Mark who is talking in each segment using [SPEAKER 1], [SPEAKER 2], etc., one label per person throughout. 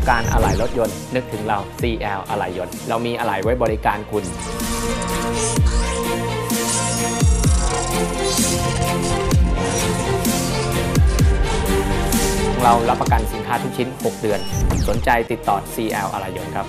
[SPEAKER 1] การอะไหล่รถยนต์นึกถึงเรา CL อะไหล่ยนต์เรามีอะไหล่ไว้บริการคุณเรารับประกันสินค้าทุกชิ้น 6 เดือนสนใจติดต่อ CL อะไหล่ยนต์ครับ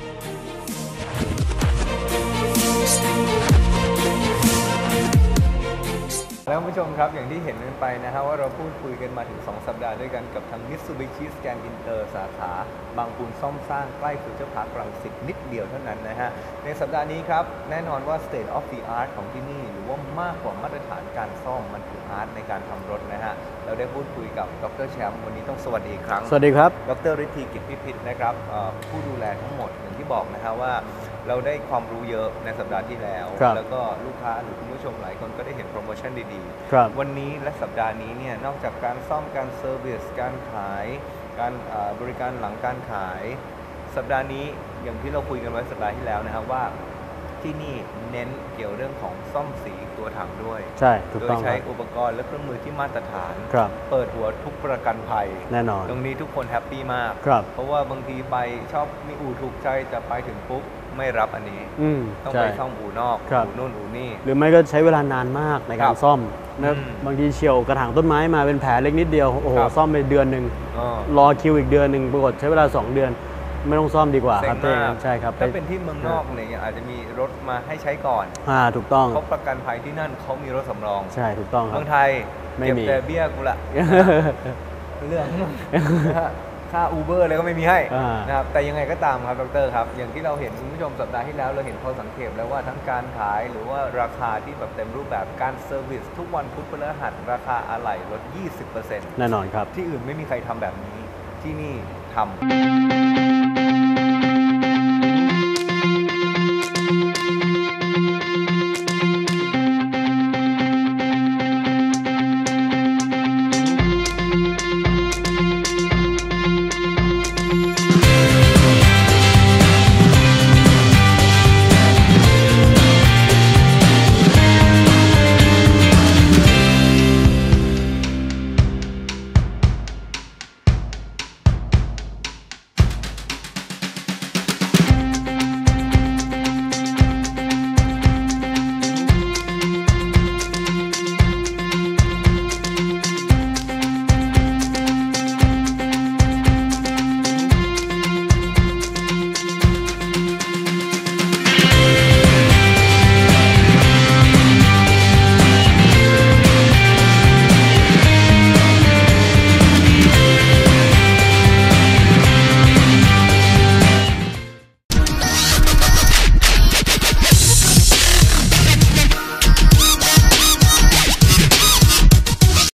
[SPEAKER 2] แล้วคุณผู้ชมครับอย่างที่เห็นกันไปนะฮะว่าเราพูดคุยกันมาถึง2สัปดาห์ด้วยกันกับทาง Mitsubishi Scan Inter สาขาบางปูนซ่อมสร้างใกล้ฟิวเจอร์พาร์ครังสิตนิดเดียวเท่านั้นนะฮะในสัปดาห์นี้ครับแน่นอนว่า State of the Art ของที่นี่หรือว่ามากกว่ามาตรฐานการซ่อมมันคืออาร์ตในการทำรถนะฮะเราได้พูดคุยกับดร.แชมป์วันนี้ต้องสวัสดีอีกครั้ง
[SPEAKER 1] สวัสดีครับ
[SPEAKER 2] ดร.ฤทธีกิจพิพิธนะครับผู้ดูแลทั้งหมดอย่างที่บอกนะฮะว่าเราได้ความรู้เยอะในสัปดาห์ที่แล้วแล้วก็ลูกค้าหรือคุณผู้ชมหลายคนก็ได้เห็นโปรโมชั่นดีๆวันนี้และสัปดาห์นี้เนี่ยนอกจากการซ่อมการเซอร์วิสการขายการบริการหลังการขายสัปดาห์นี้อย่างที่เราคุยกันไว้สัปดาห์ที่แล้วนะครับว่าที่นี่เน้นเกี่ยวเรื่องของซ่อมสีตัวถังด้วย
[SPEAKER 1] ใช่ถูก
[SPEAKER 2] โด
[SPEAKER 1] ต้
[SPEAKER 2] ย
[SPEAKER 1] อง
[SPEAKER 2] ใช้อุปกรณ์และเครื่องมือที่มาตรฐานเปิดหัวทุกประกันภัย
[SPEAKER 1] แน่นอน
[SPEAKER 2] ตรงนี้ทุกคนแฮปปี้มากเพราะว่าบางทีไปชอบมีอู่ถูกใจแต่ไปถึงปุ๊บไม่รับอันนี้ต้องไปซ่อมอู่นอกอู่นู่นอู่นี่
[SPEAKER 1] หรือไม่ก็ใช้เวลานานมากในการซ่อมนะบางทีเฉียวกระถางต้นไม้มาเป็นแผลเล็กนิดเดียวโอ้โหซ่อมไปเดือนหนึ่งรอคิวอีกเดือนหนึ่งปรากฏใช้เวลา2 เดือนไม่ต้องซ่อมดีกว่าครับใช่ครับ
[SPEAKER 2] ถ้าเป็นที่เมืองนอกเนี่ยอาจจะมีรถมาให้ใช้ก่อน
[SPEAKER 1] ถูกต้อง
[SPEAKER 2] เขาประกันภัยที่นั่นเขามีรถสำรอง
[SPEAKER 1] ใช่ถูกต้องครับ
[SPEAKER 2] เมืองไทยเก็บแต่เบี้ยกูละเรื่องค่าอูเบอร์อะไรก็ไม่มีให้นะครับแต่ยังไงก็ตามครับดร.ครับอย่างที่เราเห็นคุณผู้ชมสัปดาห์ที่แล้วเราเห็นพอสังเกตแล้วว่าทั้งการขายหรือว่าราคาที่แบบเต็มรูปแบบการเซอร์วิสทุกวันพุธพฤหัสราคาอะไหล่ลด 20%
[SPEAKER 1] แน่นอนครับ
[SPEAKER 2] ที่อื่นไม่มีใครทำแบบนี้ที่นี่ทำ